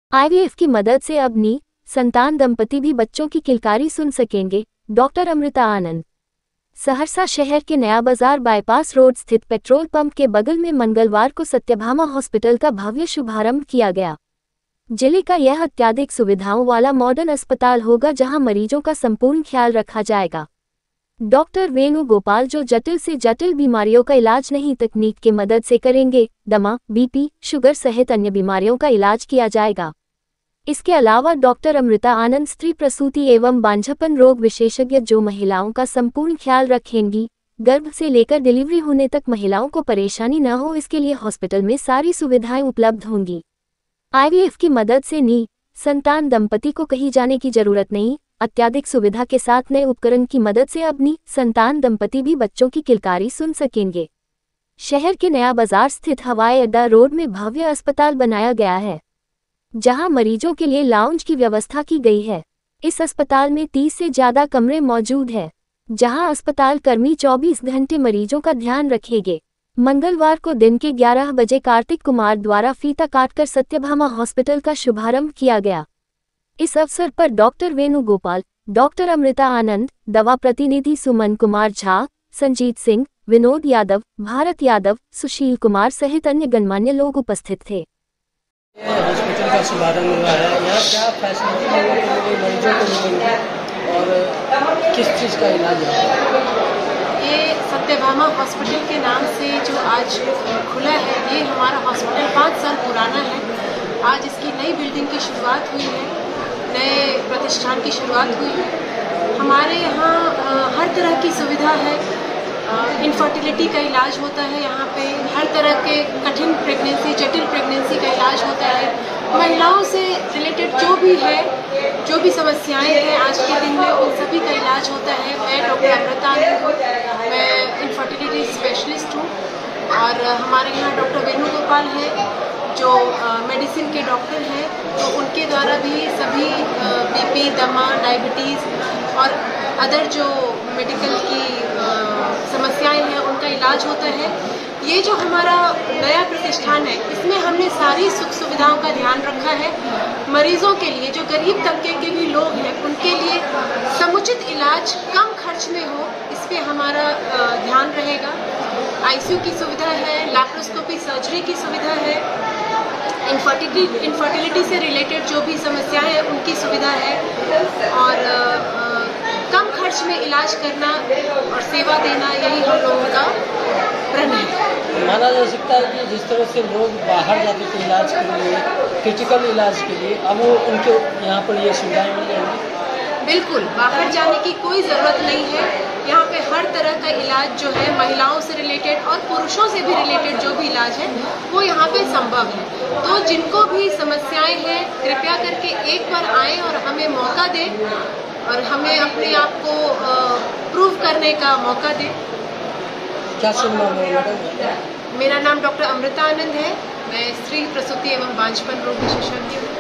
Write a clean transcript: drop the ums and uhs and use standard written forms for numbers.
IVF की मदद से अब संतान दंपति भी बच्चों की किलकारी सुन सकेंगे। डॉक्टर अमृता आनंद। सहरसा शहर के नया बाजार बाईपास रोड स्थित पेट्रोल पंप के बगल में मंगलवार को सत्यभामा हॉस्पिटल का भव्य शुभारंभ किया गया। जिले का यह अत्याधिक सुविधाओं वाला मॉडर्न अस्पताल होगा जहां मरीजों का संपूर्ण ख्याल रखा जाएगा। डॉक्टर वेणुगोपाल जो जटिल से जटिल बीमारियों का इलाज नई तकनीक की मदद से करेंगे। दमा, बीपी, शुगर सहित अन्य बीमारियों का इलाज किया जाएगा। इसके अलावा डॉक्टर अमृता आनंद स्त्री प्रसूति एवं बांझपन रोग विशेषज्ञ जो महिलाओं का संपूर्ण ख्याल रखेंगी। गर्भ से लेकर डिलीवरी होने तक महिलाओं को परेशानी न हो इसके लिए हॉस्पिटल में सारी सुविधाएं उपलब्ध होंगी। आईवीएफ की मदद से संतान दंपति को कहीं जाने की जरूरत नहीं। अत्याधिक सुविधा के साथ नए उपकरण की मदद से अब संतान दंपति भी बच्चों की किलकारी सुन सकेंगे। शहर के नया बाजार स्थित हवाई अड्डा रोड में भव्य अस्पताल बनाया गया है, जहां मरीजों के लिए लाउंज की व्यवस्था की गई है। इस अस्पताल में 30 से ज्यादा कमरे मौजूद हैं, जहां अस्पताल कर्मी 24 घंटे मरीजों का ध्यान रखेंगे। मंगलवार को दिन के 11 बजे कार्तिक कुमार द्वारा फीता काटकर सत्यभामा हॉस्पिटल का शुभारंभ किया गया। इस अवसर पर डॉक्टर वेणुगोपाल, डॉक्टर अमृता आनंद, दवा प्रतिनिधि सुमन कुमार झा, संजीत सिंह, विनोद यादव, भारत यादव, सुशील कुमार सहित अन्य गणमान्य लोग उपस्थित थे। हॉस्पिटल का शुभारंभ हुआ है। यहाँ क्या फैसिलिटी मरीजों को मिलेंगी और किस चीज़ का इलाज है? ये सत्यभामा हॉस्पिटल के नाम से जो आज खुला है, ये हमारा हॉस्पिटल 5 साल पुराना है। आज इसकी नई बिल्डिंग की शुरुआत हुई है, नए प्रतिष्ठान की शुरुआत हुई है। हमारे यहाँ हर तरह की सुविधा है। इनफर्टिलिटी का इलाज होता है यहाँ पे, हर तरह के कठिन प्रेगनेंसी, जटिल प्रेगनेंसी का इलाज होता है। महिलाओं से रिलेटेड जो भी है, जो भी समस्याएं हैं आज के दिन में, उन सभी का इलाज होता है। मैं डॉक्टर अमृता आनंद हूँ, मैं इनफर्टिलिटी स्पेशलिस्ट हूँ। और हमारे यहाँ डॉक्टर वेणुगोपाल है जो मेडिसिन के डॉक्टर हैं, तो उनके द्वारा भी सभी बीपी, दमा, डायबिटीज़ और अदर जो मेडिकल की समस्याएं हैं उनका इलाज होता है। ये जो हमारा नया प्रतिष्ठान है, इसमें हमने सारी सुख सुविधाओं का ध्यान रखा है। मरीजों के लिए, जो गरीब तबके के भी लोग हैं, उनके लिए समुचित इलाज कम खर्च में हो, इस पे हमारा ध्यान रहेगा। आईसीयू की सुविधा है, लैप्रोस्कोपी सर्जरी की सुविधा है, इनफर्टिलिटी से रिलेटेड जो भी समस्याएं हैं उनकी सुविधा है, और कम खर्च में इलाज करना और सेवा देना, यही हम लोगों का प्रण है। माना जा सकता है कि जिस तरह से लोग बाहर जाते थे इलाज के लिए, क्रिटिकल इलाज के लिए, अब वो उनके यहाँ पर ये सुविधाएं मिल जाएंगी। बिल्कुल, बाहर जाने की कोई ज़रूरत नहीं है। यहाँ पे हर तरह का इलाज जो है, महिलाओं से रिलेटेड और पुरुषों से भी रिलेटेड जो भी इलाज है, वो यहाँ पे संभव है। तो जिनको भी समस्याएं हैं, कृपया करके एक बार आएँ और हमें मौका दें और हमें अपने आप को प्रूव करने का मौका दें। क्या शुभ नाम है? मेरा नाम डॉक्टर अमृता आनंद है। मैं स्त्री प्रसूति एवं बांझपन रोग विशेषज्ञ हूँ।